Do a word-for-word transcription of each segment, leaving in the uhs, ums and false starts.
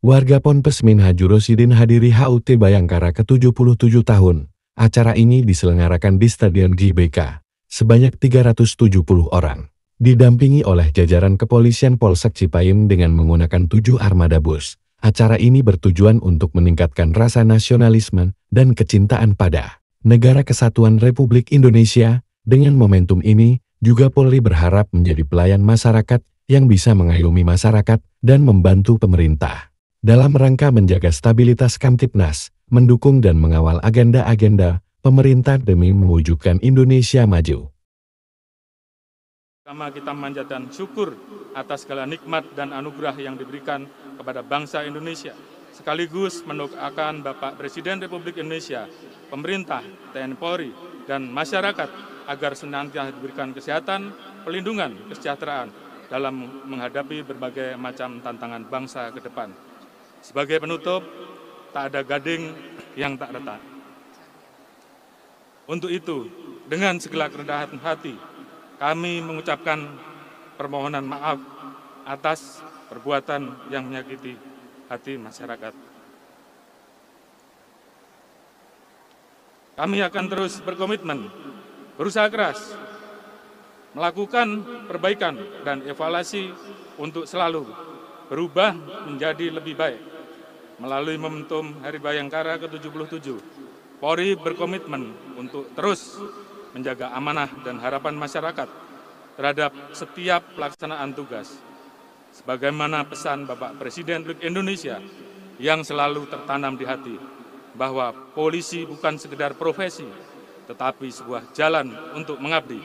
Warga Ponpes Minhaju Rosidin hadiri H U T Bayangkara ke tujuh puluh tujuh tahun. Acara ini diselenggarakan di Stadion G B K, sebanyak tiga ratus tujuh puluh orang. Didampingi oleh jajaran kepolisian Polsek Cipayung dengan menggunakan tujuh armada bus. Acara ini bertujuan untuk meningkatkan rasa nasionalisme dan kecintaan pada Negara Kesatuan Republik Indonesia. Dengan momentum ini, juga Polri berharap menjadi pelayan masyarakat yang bisa mengayomi masyarakat dan membantu pemerintah dalam rangka menjaga stabilitas Kamtipnas, mendukung dan mengawal agenda-agenda pemerintah demi mewujudkan Indonesia maju. Pertama, kita memanjatkan syukur atas segala nikmat dan anugerah yang diberikan kepada bangsa Indonesia, sekaligus mendoakan Bapak Presiden Republik Indonesia, pemerintah, T N I Polri, dan masyarakat agar senantiasa diberikan kesehatan, perlindungan, kesejahteraan dalam menghadapi berbagai macam tantangan bangsa ke depan. Sebagai penutup, tak ada gading yang tak retak. Untuk itu, dengan segala kerendahan hati, kami mengucapkan permohonan maaf atas perbuatan yang menyakiti hati masyarakat. Kami akan terus berkomitmen, berusaha keras, melakukan perbaikan dan evaluasi untuk selalu berubah menjadi lebih baik. Melalui momentum Hari Bayangkara ke tujuh puluh tujuh, Polri berkomitmen untuk terus menjaga amanah dan harapan masyarakat terhadap setiap pelaksanaan tugas. Sebagaimana pesan Bapak Presiden Republik Indonesia yang selalu tertanam di hati, bahwa polisi bukan sekedar profesi, tetapi sebuah jalan untuk mengabdi.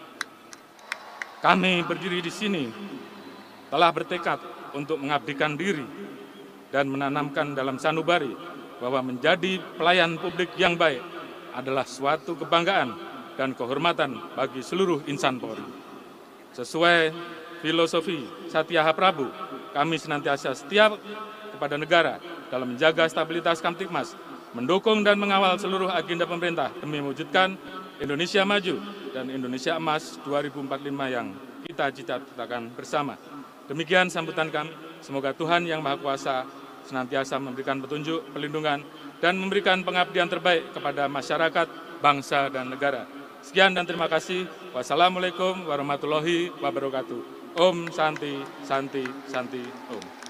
Kami berdiri di sini telah bertekad untuk mengabdikan diri dan menanamkan dalam sanubari bahwa menjadi pelayan publik yang baik adalah suatu kebanggaan dan kehormatan bagi seluruh insan Polri. Sesuai filosofi Satya Prabu, kami senantiasa setia kepada negara dalam menjaga stabilitas Kamtipmas, mendukung dan mengawal seluruh agenda pemerintah demi mewujudkan Indonesia maju dan Indonesia emas dua ribu empat puluh lima yang kita cita-citakan bersama. Demikian sambutan kami. Semoga Tuhan Yang Maha Kuasa senantiasa memberikan petunjuk, perlindungan, dan memberikan pengabdian terbaik kepada masyarakat, bangsa, dan negara. Sekian dan terima kasih. Wassalamualaikum warahmatullahi wabarakatuh. Om Santi, Santi, Santi, Om.